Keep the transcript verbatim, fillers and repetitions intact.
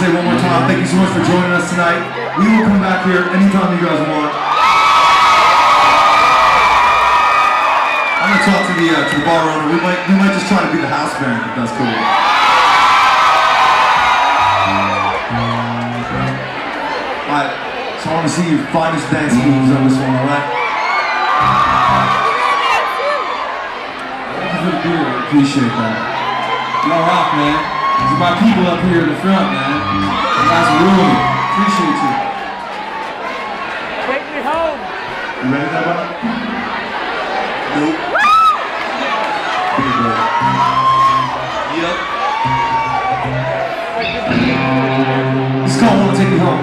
say one more time, thank you so much for joining us tonight. We will come back here anytime you guys want. I'm gonna talk to the uh, to the bar owner. We might we might just try to be the house band if that's cool. Alright, so I want to see your finest dance moves on this one, alright? Thank you for the beer, I appreciate that. Y'all rock, man. These are my people up here in the front, man. You guys are ruling it. Appreciate you. Take me home. You ready for that? Nope. Big boy. Yep. This is called Wanna Take Me Home.